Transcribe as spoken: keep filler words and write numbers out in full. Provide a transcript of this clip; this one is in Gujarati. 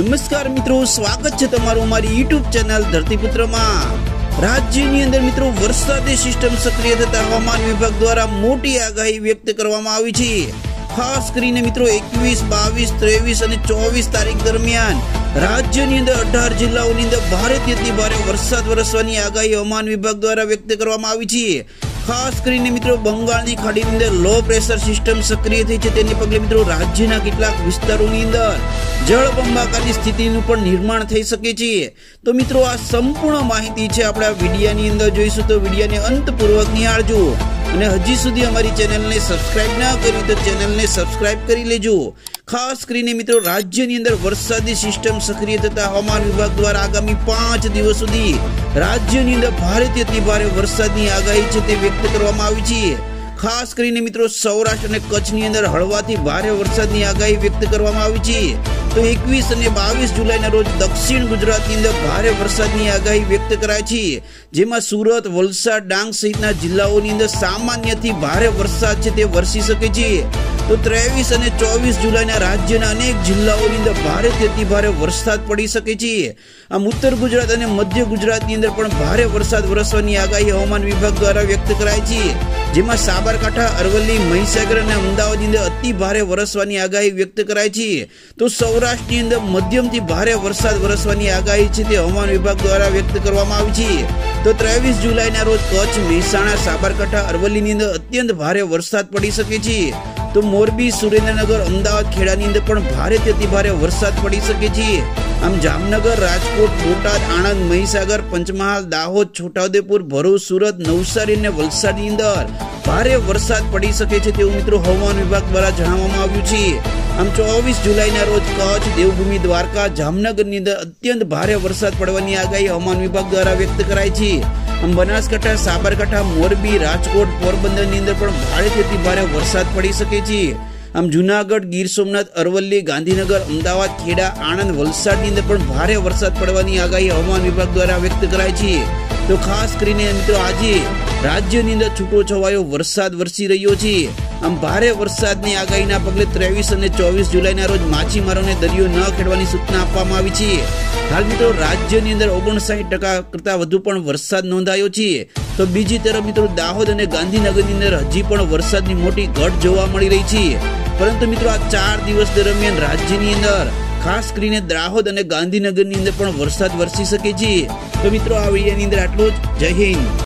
नमस्कार मित्रों, स्वागत है तमारू हमारी यूट्यूब चैनल धरतीपुत्र में। राज्यनी अंदर मित्रों वरसादी सिस्टम सक्रिय थता हवामान विभाग द्वारा मोटी आगाही व्यक्त करवामां आवी छे। खास करीने मित्रों एकवीस, बावीस, तेवीस और चौबीस तारीख दरमियान राज्यनी अंदर अठार जिल्लाओनी अंदर भारेथी अति भारे वरसाद वरसवानी आगाही हवामान विभाग द्वारा व्यक्त करवामां आवी छे। खास करीने मित्रों बंगाळनी खाडीनी अंदर लो प्रेशर सिस्टम सक्रिय थई छे, तेने पगले मित्रों राज्यना કેટલાક વિસ્તારોની અંદર જળબંબાકારની સ્થિતિનું પણ નિર્માણ થઈ શકે છે। તો મિત્રો આ સંપૂર્ણ માહિતી છે આપણે આ વિડિયોની અંદર જોઈશું, તો વિડિયોને અંતપૂર્વક નિહાળજો અને હજી સુધી અમારી ચેનલને સબસ્ક્રાઇબ ના કરી તો ચેનલને સબસ્ક્રાઇબ કરી લેજો। ખાસ કરીને મિત્રો રાજ્યની અંદર વરસાદી સિસ્ટમ સક્રિય થતા હવામાન વિભાગ દ્વારા આગામી પાંચ દિવસ સુધી રાજ્યની અંદર ભારેથી અતિ ભારે વરસાદની આગાહી છે તે વ્યક્ત કરવામાં આવી છે। ખાસ કરીને મિત્રો સૌરાષ્ટ્ર અને કચ્છની અંદર હળવાથી ભારે વરસાદની આગાહી વ્યક્ત કરવામાં આવી છે। તો એકવીસ અને બાવીસ જુલાઈના રોજ દક્ષિણ ગુજરાતની અંદર ભારે વરસાદની આગાહી વ્યક્ત કરાઈ છે, જેમાં સુરત, વલસાડ, ડાંગ સહિતના જિલ્લાઓની અંદર સામાન્યથી ભારે વરસાદ છે તે વરસી શકે છે। તો ત્રેવીસ અને ચોવીસ જુલાઈના રાજ્યના અનેક જિલ્લાઓની અંદર ભારેથી અતિ ભારે વરસાદ પડી શકે છે। આમ ઉત્તર ગુજરાત અને મધ્ય ગુજરાતની અંદર પણ ભારે વરસાદ વરસવાની આગાહી હવામાન વિભાગ દ્વારા વ્યક્ત કરાઈ છે, જેમાં સાબરકાંઠા, અરવલ્લી, મહીસાગર અને અમદાવાદની અંદર અતિ ભારે વરસવાની આગાહી વ્યક્ત કરાઈ છે। તો સૌરાષ્ટ્રની અંદર મધ્યમથી ભારે વરસાદ વરસવાની આગાહી છે તે હવામાન વિભાગ દ્વારા વ્યક્ત કરવામાં આવી છે। તો ત્રેવીસ જુલાઈના રોજ કચ્છ, મહેસાણા, સાબરકાંઠા, અરવલ્લીની અંદર અત્યંત ભારે વરસાદ પડી શકે છે। તો મોરબી, સુરેન્દ્રનગર, અમદાવાદ, ખેડાની અંદર પણ ભારેથી અતિ ભારે વરસાદ પડી શકે છે। આમ જામનગર, રાજકોટ, બોટાદ, આણંદ, મહીસાગર, પંચમહાલ, દાહોદ, છોટાઉદેપુર, ભરૂચ, સુરત, નવસારી અને વલસાડની અંદર ભારે વરસાદ પડી શકે છે તેવું મિત્રો હવામાન વિભાગ દ્વારા જણાવવામાં આવ્યું છે। આમ ચોવીસ જુલાઈના રોજ કચ્છ, દેવભૂમિ, દ્વારકા, જામનગરની અંદર અત્યંત ભારે વરસાદ પડવાની આગાહી હવામાન વિભાગ દ્વારા વ્યક્ત કરાઈ છે। આમ બનાસકાંઠા, સાબરકાંઠા, મોરબી, રાજકોટ, પોરબંદરની અંદર પણ ભારેથી ભારે વરસાદ પડી શકે છે। આમ જુનાગઢ, ગીર સોમનાથ, અરવલ્લી, ગાંધીનગર, અમદાવાદ, ખેડા, આણંદ, વલસાડની અંદર પણ ભારે વરસાદ પડવાની આગાહી હવામાન વિભાગ દ્વારા વ્યક્ત કરાઈ છે। તો ખાસ કરીને મિત્રો આજે રાજ્યની અંદર છૂટો છવાયો વરસાદ વરસી રહ્યો છે। આમ ભારે વરસાદની આગાહીના પગલે ત્રેવીસ અને ચોવીસ જુલાઈના રોજ માછીમારોને દરિયો ન ખેડવાની સૂચના આપવામાં આવી છે। હાલ મિત્રો રાજ્યની અંદર ઓગણસાઠ ટકા કરતા વધુ પણ વરસાદ નોંધાયો છે। તો બીજી તરફ મિત્રો દાહોદ અને ગાંધીનગરની અંદર હજી પણ વરસાદની મોટી ઘટ જોવા મળી રહી છે, પરંતુ મિત્રો આ ચાર દિવસ દરમિયાન રાજ્યની અંદર ખાસ કરીને દાહોદ અને ગાંધીનગરની અંદર પણ વરસાદ વરસી શકે છે। તો મિત્રો આ વિડીયોની અંદર આટલું જ। જય હિન્દ।